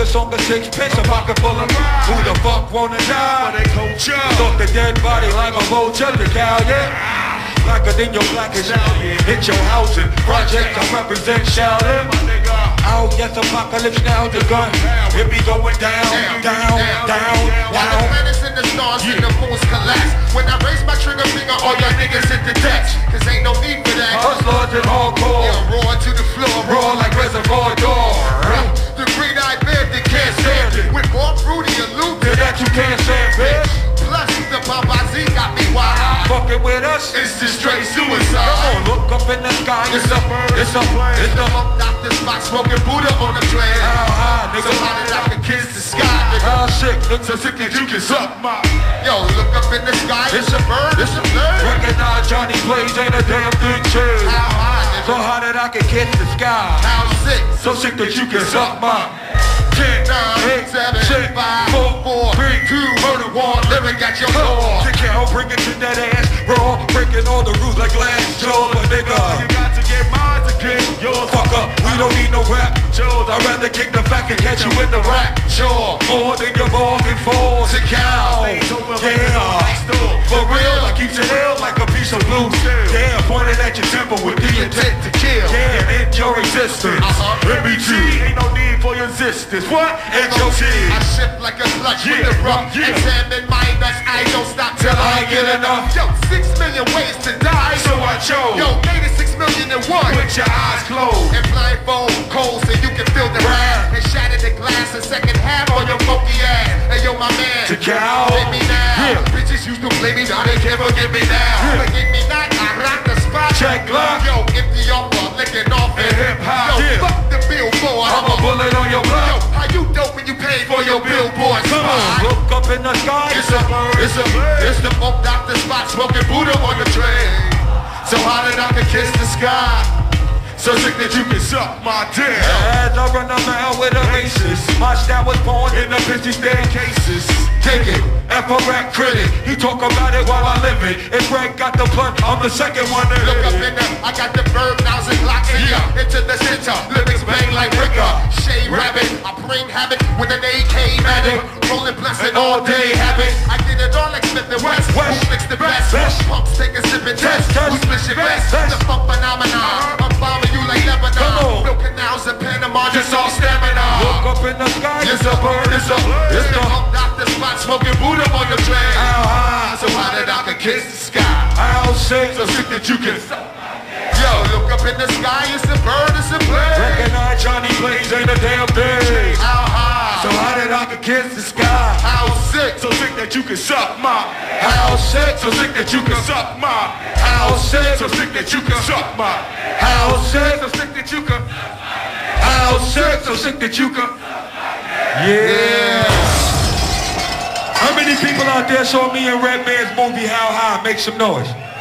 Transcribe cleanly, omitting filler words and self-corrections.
focus on the sixpence, a pocket full of who the fuck wanna die? They culture. Thought the dead body like a vulture, the cow, yeah. Blacker than your blackest hit your housing project, I represent Shaolin. Oh yes, apocalypse now, the gun. It be going down, down, down. While the planets and the stars and the moons collapse. When I raise my trigger finger, all y'all niggas hit the decks. Cause ain't no need for that. Us lords and hardcore. Yeah, roar to the floor, Roar like Reservoir Dogs. The green-eyed bandit can't stand it. With more fruity and loot that you can't stand, bitch. Plus the Babazi got me wild. Fucking with us, it's just straight suicide. Come on, look up in the sky. It's a bird, it's a plane. It's the Dr. Spock smoking Buddha on the plane. How high, nigga? So how did I can kiss the sky, nigga? How sick, nigga? So sick that you can suck my. Yo, look up in the sky. It's a bird, it's a plane. Recognize Johnny Blaze ain't a damn thing changed. How high, nigga? So how did I can kiss the sky? How sick? So sick that you can suck my. 10, 9, 7, 5, 4, 3, 2, murder one, living got your door. The cow bringing to that ass, raw, breaking all the rules like glass jaws, but nigga. You got to get mine to get yours. Fuck up, we don't need no rap jaws. I'd rather kick the fact and catch you in the rap. Sure, more than your bargain for. the cow. Yeah, for real, I keep it ill like a piece of blue. Yeah, pointed at your temple with the intent to kill. Yeah, end your existence. MBG, ain't no need for your existence. What? H.O.T. I shift like a clutch with the rough. Examine my nuts, I don't stop till I get enough. Yo, 6 million ways to die, So I chose. Yo, 86 million and one. With your eyes closed. And blindfold cold so you can feel the wrath. And shatter the glass in second half on your funky ass. Hey yo, my man, The cow. hit me now. Yeah. Bitches used to play me, now they can't forgive me now. Forgive me not, I rock the spot. Check Glock. Yo, empty offer, licking off And hip-hop. Yo, Yeah. fuck the billboard. I'm a bullet on your Yo, block. how you dope when you paid for your billboard Come on, spot? look up in the sky. It's a bird, it's a bird. It's the funk doctor spot smoking Buddha on the train. So how did I can kiss the sky? So sick that you can suck my dick. As I run around with a racist, my style was born in the 50 staircases. Take it. F-A-Rap critic, he talk about it while I live it. If Greg got the blunt, I'm the second one to Look up hit in there, I got the verb, nows and locks in ya. Into the center, lyrics bang like Ricker. Shade rabbit, I bring habit with an AK magic. Rolling blessed all day habit. I get it all like Smith and West. Who mix the best? Pumps take a sip and test. Who split your best? The funk phenomenon. I'm bombing you like Come Lebanon. on. Milk canals and Panama, just all stamina. Look up in the sky, It's a bird, it's a bird. It's the funk doctor spot smoking Buddha on your train. How high? So how did I can kiss the sky? How sick? So sick that you can. Yo, look up in the sky, it's a bird, it's a plane. Recognize Johnny Blaze ain't a damn thing. How high? So how did I can kiss the sky? How sick? So sick that you can suck my. How sick? So sick that you can suck my. How sick? So sick that you can suck my. How sick? So sick that you can. How sick? So sick that you can. Yeah. How many people out there saw me in Redman's movie How High? Make some noise.